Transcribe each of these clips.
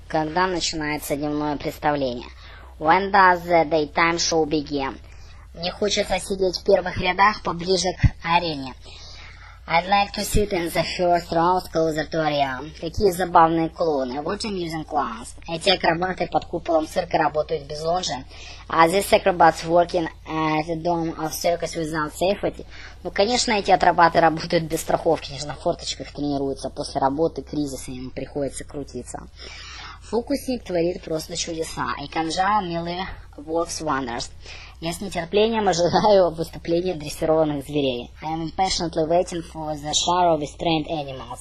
Когда начинается дневное представление? When does the daytime show begin? Мне хочется сидеть в первых рядах поближе к арене. I'd like to sit in the first rows closer to arena. Какие забавные клоуны. What amusing clowns. Эти акробаты под куполом цирка работают без ложи. Are these acrobats working at the dome of circus without safety? Ну, конечно, эти акробаты работают без страховки, лишь на форточках тренируются. После работы, кризиса им приходится крутиться. Фокусник творит просто чудеса. A conjurer merely works wonders. Я с нетерпением ожидаю выступления дрессированных зверей. I am impatiently waiting for the show of trained animals.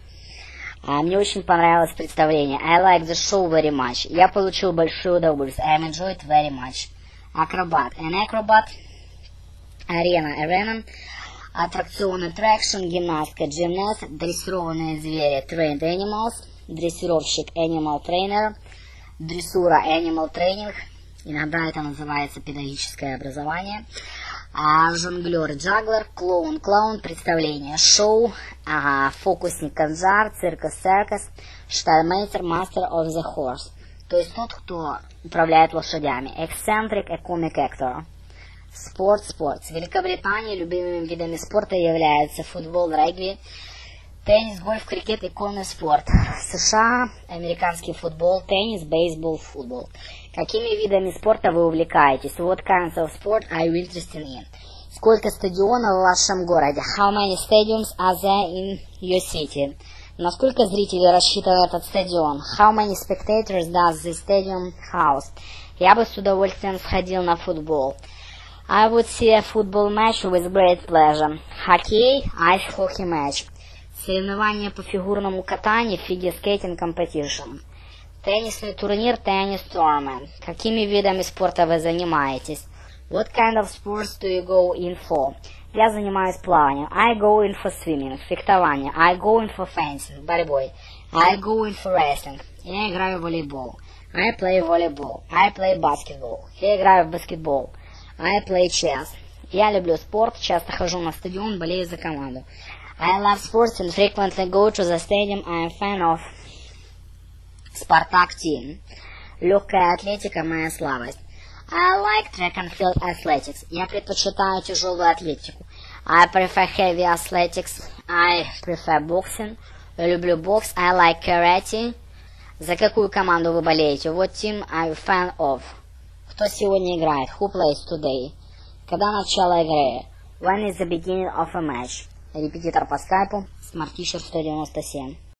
Мне очень понравилось представление. I like the show very much. Я получил большое удовольствие. I enjoyed it very much. Акробат. An acrobat. Arena. Аттракцион, attraction. Гимнастка, gymnast. Дрессированные звери, trained animals. Дрессировщик, animal trainer. Дрессура, animal training. Иногда это называется педагогическое образование. Жонглер, джаглер, клоун, представление, шоу, фокусник, конжар, циркус, штальмейстер, master of the horse. То есть тот, кто управляет лошадями. Eccentric, a comic actor. Спорт. В Великобритании любимыми видами спорта являются футбол, регби, теннис, гольф, крикет и конный спорт. В США американский футбол, теннис, бейсбол, футбол. Какими видами спорта вы увлекаетесь? What kinds of sport are you interested in? Сколько стадионов в вашем городе? How many stadiums are there in your city? Насколько зрителей рассчитан этот стадион? How many spectators does this stadium house? Я бы с удовольствием сходил на футбол. I would see a football match with great pleasure. Хоккей, ice hockey match. Соревнования по фигурному катанию, figure skating competition. Теннисный турнир, tennis tournament. Какими видами спорта вы занимаетесь? What kind of sports do you go in for? Я занимаюсь плаванием. I go in for swimming. Фехтование. I go in for fencing. Борьбой. I go in for wrestling. Я играю в волейбол. I play volleyball. I play basketball. Я играю в баскетбол. I play chess. Я люблю спорт, часто хожу на стадион, болею за команду. I love sports and frequently go to the stadium. I am a fan of Spartak team. Легкая атлетика – моя слабость. I like track and field athletics. Я предпочитаю тяжелую атлетику. I prefer heavy athletics. I prefer boxing. Я люблю бокс. I like karate. За какую команду вы болеете? What team are you fan of? Кто сегодня играет? Who plays today? Когда начало игры? When is the beginning of a match? Репетитор по скайпу. Smart Teacher 197.